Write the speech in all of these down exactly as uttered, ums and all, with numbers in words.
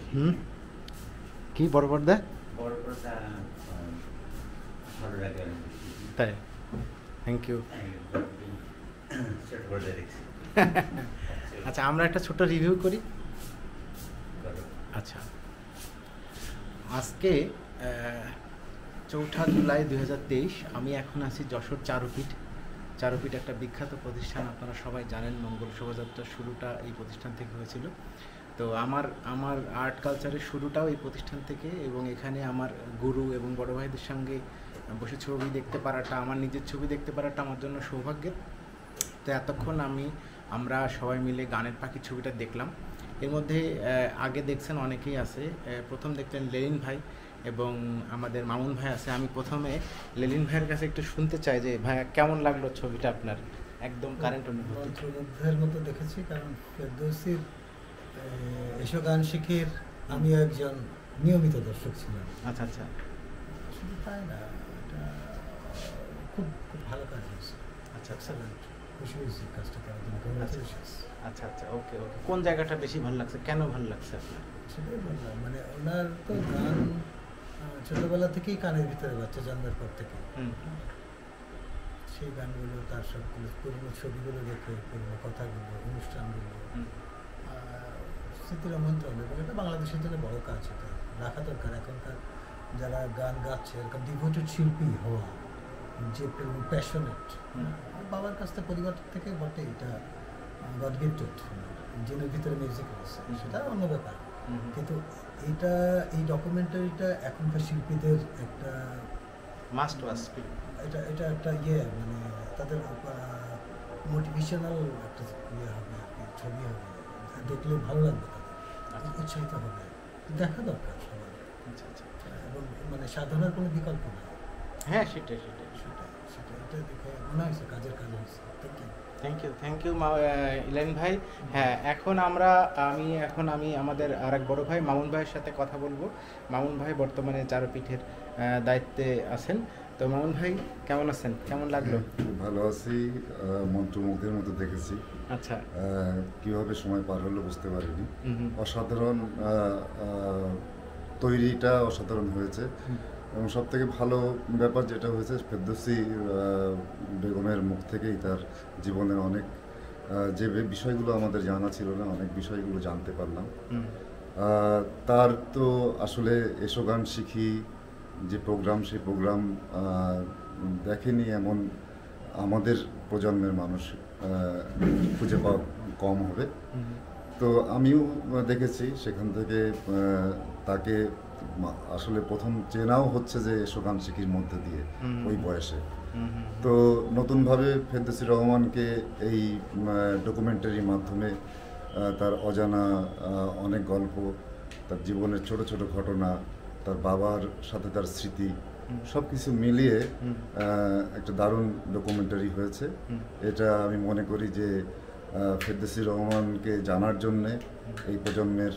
হুম কি বড় পর্দা বড় পর্দা ভালো লাগে তাই থ্যাংক ইউ ছোট পর্দা দেখছি আচ্ছা আমরা একটা ছোট রিভিউ করি আচ্ছা আজকে চৌঠা জুলাই দুই হাজার তেইশ আমি এখন আছি যশোর চারুপীঠ চারুপীঠ একটা বিখ্যাত প্রতিষ্ঠান আপনারা সবাই জানেন মঙ্গল শোভাযাত্রার শুরুটা এই প্রতিষ্ঠান থেকে হয়েছিল তো আমার আমার আর্ট কালচারের শুরুটাও এই প্রতিষ্ঠান থেকে এবং এখানে আমার গুরু এবং বড় ভাইদের সঙ্গে বসে ছবি দেখতে পারাটা আমার নিজের ছবি দেখতে পারাটা আমার জন্য সৌভাগ্যের তো এতক্ষণ আমি আমরা সবাই মিলে গানের পাখি ছবিটা দেখলাম এর মধ্যে আগে দেখছেন অনেকেই আছে প্রথম দেখলেন লেনিন ভাই এবং আমাদের মামুন ভাই আছে আমি প্রথমে লেনিন ভাইয়ের কাছে একটু শুনতে চাই যে ভাইয়া কেমন লাগলো ছবিটা আপনার একদম কারেন্ট অনুভূতি মন্ত্রমুগ্ধের মতো দেখেছি কারণ ফেরদৌসির এসো গান শিখির আমি একজন নিয়মিত দর্শক ছিলাম আচ্ছা আচ্ছা শুধু তাই না এটা খুব খুব ভালো কাজ হয়েছে আচ্ছা এক্সেলেন্ট খুশি হয়েছি কাজটা করার জন্য কংগ্রাচুলেশনস আচ্ছা আচ্ছা ওকে ওকে কোন জায়গাটা বেশি ভালো লাগছে কেন ভালো লাগছে আপনার সেটাই বললাম মানে ওনার তো গান ছোটবেলা থেকেই কানের ভিতরে বাচ্চা জন্মের পর থেকে সেই গানগুলো তার সবগুলো পুরনো ছবিগুলো দেখে পুরনো কথাগুলো অনুষ্ঠানগুলো স্মৃতির মন্ত্রণ এবং এটা বাংলাদেশের জন্য বড় কাজ এটা রাখা দরকার এখনকার যারা গান গাচ্ছে এরকম ডিভোটেড শিল্পী হওয়া যে প্যাশনেট বাবার কাছ থেকে পরিবার থেকে বটে এটা গড গিফটেড জেনের ভিতরে মিউজিক আছে সেটা অন্য ব্যাপার কিন্তু এইটা এই ডকুমেন্টারিটা এখনকার শিল্পীদের একটা মাস্ট ওয়াচ এটা এটা একটা ইয়ে মানে তাদের মোটিভেশনাল একটা ইয়ে হবে ছবি হবে দেখলে ভালো লাগবে তাদের উৎসাহিত হবে দেখা দরকার সবার আচ্ছা আচ্ছা এবং মানে সাধনার কোনো বিকল্প নেই হ্যাঁ সেটাই সেটাই সেটা সেটা এটা দেখে মনে হয়েছে কাজের কাজ হয়েছে থ্যাংক ইউ থ্যাংক ইউ ইলেন ভাই হ্যাঁ এখন আমরা আমি এখন আমি আমাদের আর এক বড় ভাই মামুন ভাইয়ের সাথে কথা বলবো মামুন ভাই বর্তমানে চারুপীঠের দায়িত্বে আছেন তো মামুন ভাই কেমন আছেন কেমন লাগলো খুব ভালো আছি মন্ত্রমুগ্ধের মতো দেখেছি আচ্ছা কিভাবে সময় পার হলো বুঝতে পারিনি অসাধারণ তৈরিটা অসাধারণ হয়েছে এবং সব থেকে ভালো ব্যাপার যেটা হয়েছে ফেরদৌসি বেগমের মুখ থেকেই তার জীবনের অনেক যে বিষয়গুলো আমাদের জানা ছিল না অনেক বিষয়গুলো জানতে পারলাম তার তো আসলে এসো গান শিখি যে প্রোগ্রাম সেই প্রোগ্রাম দেখেনি এমন আমাদের প্রজন্মের মানুষ খুঁজে পাওয়া কম হবে তো আমিও দেখেছি সেখান থেকে তাকে আসলে প্রথম চেনাও হচ্ছে যে এসো গান শিখির মধ্যে দিয়ে ওই বয়সে তো নতুনভাবে ফেরদৌসি রহমানকে এই ডকুমেন্টারির মাধ্যমে তার অজানা অনেক গল্প তার জীবনের ছোট ছোট ঘটনা তার বাবার সাথে তার স্মৃতি সব কিছু মিলিয়ে একটা দারুণ ডকুমেন্টারি হয়েছে এটা আমি মনে করি যে ফেরদৌসি রহমানকে জানার জন্যে এই প্রজন্মের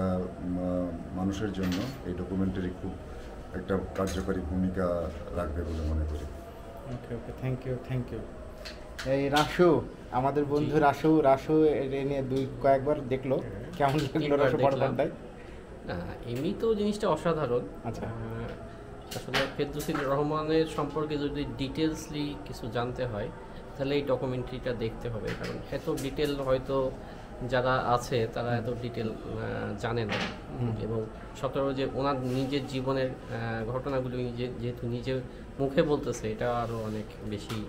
মানুষের জন্য এই ডকুমেন্টারি খুব একটা কার্যকরী ভূমিকা রাখবে বলে মনে করি okay okay thank you thank you এই রাসু আমাদের বন্ধু রাসু রাসু নিয়ে দুই কয়েকবার দেখলো কেমন লাগলো রাসু পর্দায় এমনি তো জিনিসটা অসাধারণ আচ্ছা আসলে ফেরদৌসি রহমানের সম্পর্কে যদি ডিটেলসলি কিছু জানতে হয় তাহলে এই ডকুমেন্টারিটা দেখতে হবে কারণ এত ডিটেল হয়তো যারা আছে তারা এত ডিটেল জানে না এবং সতেরো যে ওনার নিজের জীবনের ঘটনাগুলো নিজে যেহেতু নিজের মুখে বলতেছে এটা আরও অনেক বেশি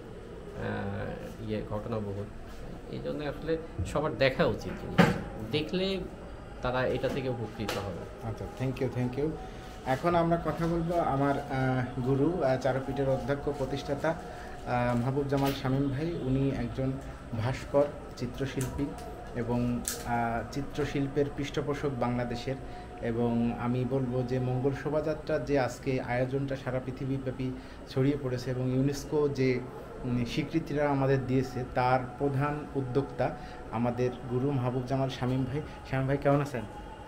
ইয়ে ঘটনাবহুল এই জন্য আসলে সবার দেখা উচিত জিনিসটা দেখলে তারা এটা থেকে উপকৃত হবে আচ্ছা থ্যাংক ইউ থ্যাংক ইউ এখন আমরা কথা বলবো আমার গুরু চারুপীঠের অধ্যক্ষ প্রতিষ্ঠাতা মাহবুব জামাল শামীম ভাই উনি একজন ভাস্কর চিত্রশিল্পী এবং চিত্রশিল্পের পৃষ্ঠপোষক বাংলাদেশের এবং আমি বলবো যে মঙ্গল শোভাযাত্রার যে আজকে আয়োজনটা সারা পৃথিবীব্যাপী ছড়িয়ে পড়েছে এবং ইউনেস্কো যে স্বীকৃতিটা আমাদের দিয়েছে তার প্রধান উদ্যোক্তা আমাদের গুরু মাহবুব জামাল শামীম ভাই শামীম ভাই কেমন আছেন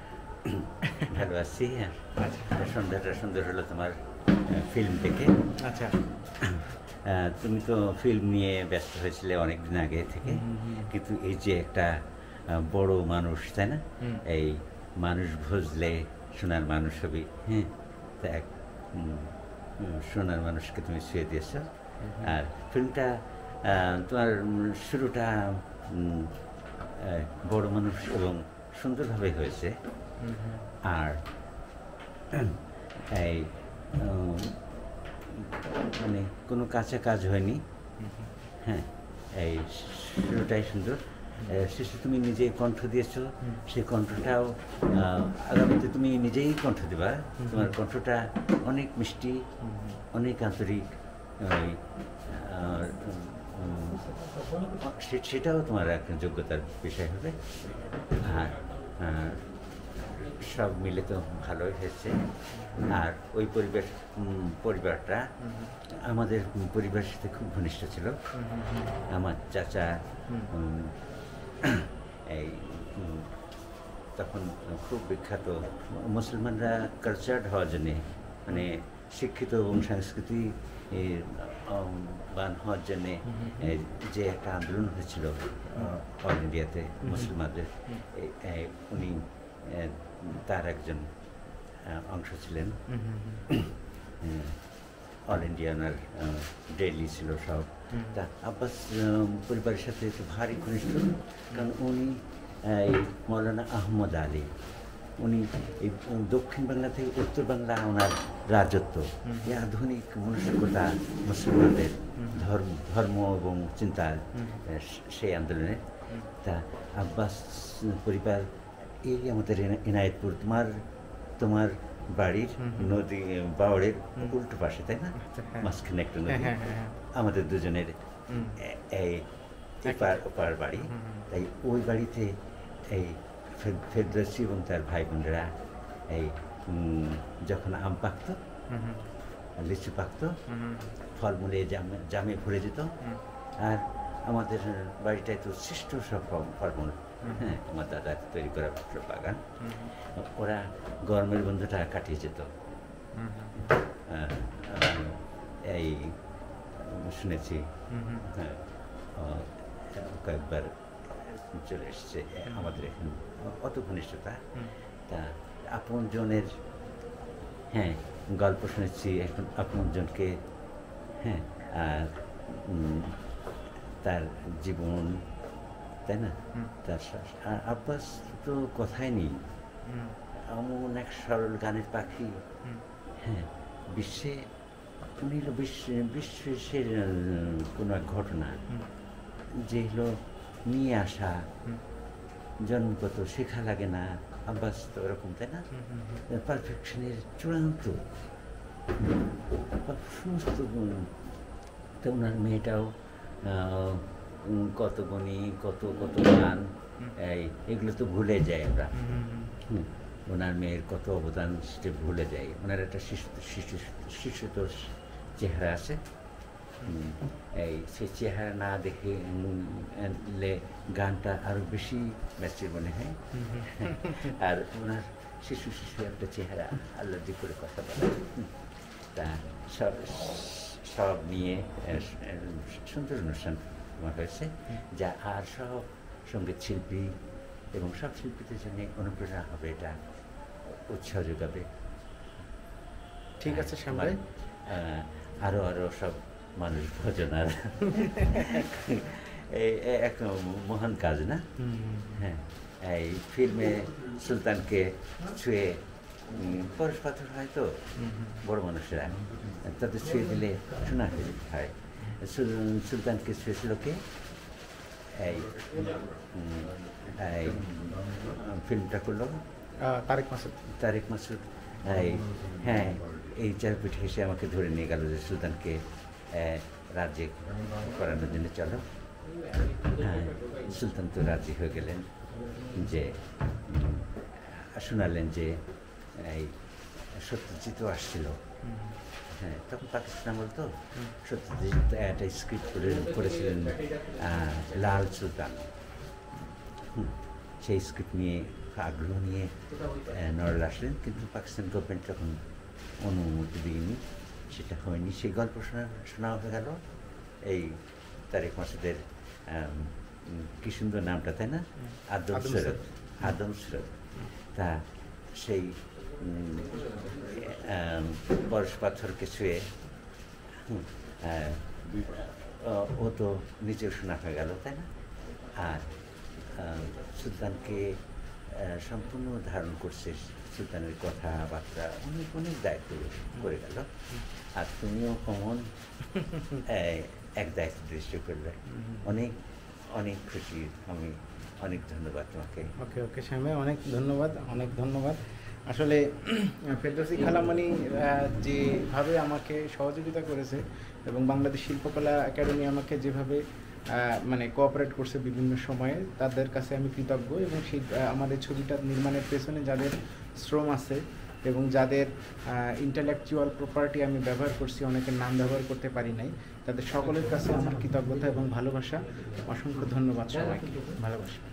ভালো আছি সন্ধ্যাটা সুন্দর হলো তোমার ফিল্ম দেখে আচ্ছা তুমি তো ফিল্ম নিয়ে ব্যস্ত হয়েছিলে অনেক দিন আগে থেকে কিন্তু এই যে একটা বড় মানুষ তাই না এই মানুষ ভজলে সোনার মানুষ হবি, হ্যাঁ, তা এক উম, উম, সোনার মানুষকে তুমি ছুঁয়ে দিয়েছ। আর ফিল্মটা আহ, তোমার উম, শুরুটা উম, আহ, বড় মানুষ এবং সুন্দরভাবে হয়েছে। আর এই উম, মানে কোনো কাঁচা কাজ হয়নি, হ্যাঁ, এই শুরুটাই সুন্দর। শেষে তুমি নিজেই কণ্ঠ দিয়েছ, সেই কণ্ঠটাও আহ, আগামীতে তুমি নিজেই কণ্ঠ দেবা। তোমার কণ্ঠটা অনেক মিষ্টি, অনেক আন্তরিক, ওই, আর, উম, সে- সেটাও তোমার একটা যোগ্যতার বিষয় হবে। আর আর সব মিলে তো ভালোই হয়েছে। আর ওই পরিবেশ উম, পরিবারটা আমাদের পরিবারের সাথে খুব ঘনিষ্ঠ ছিল। আমার চাচা উম, এই উম, তখন খুব বিখ্যাত, মুসলমানরা কালচার্ড হওয়ার জন্যে, মানে শিক্ষিত এবং সংস্কৃতি বান হওয়ার জন্যে যে একটা আন্দোলন হয়েছিল অল ইন্ডিয়াতে মুসলমানদের, এই- এই উনি আহ, তার একজন আহ, অংশ ছিলেন। অল ইন্ডিয়া ওনার ডেইলি ছিল সব। তা আব্বাস আহ, পরিবারের সাথে একটু ভারী ঘনিষ্ঠ, কারণ উনি এই মৌলানা আহমদ আলী, উনি এই দক্ষিণ বাংলা থেকে উত্তর বাংলা ওনার রাজত্ব, এই আধুনিক মানসিকতা মুসলমানদের ধর্ম ধর্ম এবং চিন্তা, সেই আন্দোলনে। তা আব্বাস পরিবার এই আমাদের এনা- এনায়েতপুর, তোমার তোমার বাড়ির নদী বাওড়ের উল্টো পাশে, তাই না? মাঝখানে একটা নদী, আমাদের দুজনের এ- এই এপার ওপার বাড়ি। তাই ওই বাড়িতে এই ফের- ফেরদৌসি এবং তার ভাই বোনেরা এই উম, যখন আম পাকত, লিচু পাকত, ফলমূলে জামে জামে ভরে যেত। আর আমাদের বাড়িটায় তো সৃষ্ট সব ফল- ফলমূল, হ্যাঁ, আমার দাদা তৈরি করা বাগান, ওরা গরমের বন্ধুটা কাটিয়ে যেত। আহ, আহ, এই শুনেছি, হ্যাঁ, আহ, কয়েকবার চলে এসছে আমাদের এখানে, অত ঘনিষ্ঠতা। তা আপনজনের, হ্যাঁ, গল্প শুনেছি এখন আপনজনকে, হ্যাঁ, আর উম, তার জীবন, তাই না? তার শ্বাস- আর আব্বাস তো কথাই নেই, এমন এক সরল গানের পাখি, হ্যাঁ, বিশ্বে উনি হলো বিশ্ব বিশ্বের কোনো এক ঘটনা যেগুলো নিয়ে আসা, জন্মগত শেখা লাগে না। আব্বাস তো ওরকম, তাই না? পারফেকশনের চূড়ান্ত সমস্ত গুণ। তো ওনার মেয়েটাও আহ, উম, কত গুণী, কত কত গান, এই এগুলো তো ভুলে যাই আমরা। হুম, ওনার মেয়ের কত অবদান সেটা ভুলে যাই। ওনার একটা শিশু শিশু শিশুতোষ চেহারা আছে, হুম, এই সেই চেহারা না দেখে লে গানটা আরও বেশি ম্যাচিউর মনে হয়। আর ওনার শিশু শিশু একটা চেহারা, আল্লাদি করে কথা বলে। হুম, তা সব সব নিয়ে আহ, সুন্দর অনুষ্ঠান আমার হয়েছে, যা আর সব সঙ্গীত শিল্পী এবং সব শিল্পীদের জন্য অনুপ্রেরণা হবে, এটা উৎসাহ যোগাবে। ঠিক আছে শ্যাম ভাই, আহ, আরো আরো সব মানুষ ভজনার এই এই এক মহান কাজ না? হ্যাঁ, এই ফিল্মে সুলতানকে ছুঁয়ে, উম, পরশ পাথর হয় তো বড় মানুষেরা, তাদের ছুঁয়ে দিলে শোনা হয়। সুল- সুলতানকে ছুঁয়েছিল কে? এই উম, এই ফিল্মটা করলো আহ, তারেক মাসুদ। তারেক মাসুদ। এই হ্যাঁ, এই চারপিঠে এসে আমাকে ধরে নিয়ে গেল যে সুলতানকে আহ, রাজ্যে করানোর জন্য চলো। হ্যাঁ, সুলতান তো রাজি হয়ে গেলেন, যে উম, শোনালেন যে এই সত্যজিৎও আসছিল। হ্যাঁ, তখন পাকিস্তান আমল তো, সত্যজিৎ একটা স্ক্রিপ্ট করে করেছিলেন আহ, লাল সুলতান। হুম, সেই স্ক্রিপ্ট নিয়ে আগ্রহ নিয়ে নড়াল আসলেন, কিন্তু পাকিস্তান গভর্নমেন্ট তখন অনুমতি দিইনি, সেটা হয়নি। সেই গল্প শোনা শোনা হয়ে গেল এই তারেক মাসুদের, আম, কি সুন্দর নামটা, তাই না? আদম আদম সৈয়দ, সৈয়দ। আদম সৈয়দ। তা সেই পরশ পাথরকে ছুঁয়ে ও তো নিজেও শোনাফা গেল, তাই না? আর সুলতানকে সম্পূর্ণ ধারণ করছে, সুলতানের কথাবার্তা অনেক অনেক দায়িত্ব করে গেল। আর তুমিও কমন এক দায়িত্ব দৃষ্টি করলে, অনেক অনেক খুশি আমি, অনেক ধন্যবাদ তোমাকে। ওকে ওকে শামীম, অনেক ধন্যবাদ, অনেক ধন্যবাদ। আসলে ফেরদৌসি খালামণি যেভাবে আমাকে সহযোগিতা করেছে এবং বাংলাদেশ শিল্পকলা একাডেমি আমাকে যেভাবে মানে কোঅপারেট করছে বিভিন্ন সময়ে, তাদের কাছে আমি কৃতজ্ঞ। এবং সেই আমাদের ছবিটা নির্মাণের পেছনে যাদের শ্রম আছে এবং যাদের ইন্টেলেকচুয়াল প্রপার্টি আমি ব্যবহার করছি, অনেকের নাম ব্যবহার করতে পারি নাই, তাদের সকলের কাছে আমার কৃতজ্ঞতা এবং ভালোবাসা। অসংখ্য ধন্যবাদ সবাইকে, ভালোবাসা।